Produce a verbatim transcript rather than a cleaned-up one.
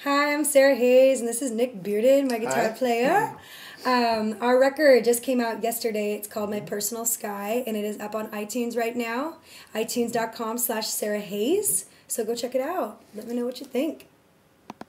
Hi, I'm Sara Haze, and this is Nick Bearden, my guitar Hi. player. Um, our record just came out yesterday. It's called My Personal Sky, and it is up on iTunes right now, itunes dot com slash Sara Haze. So go check it out. Let me know what you think.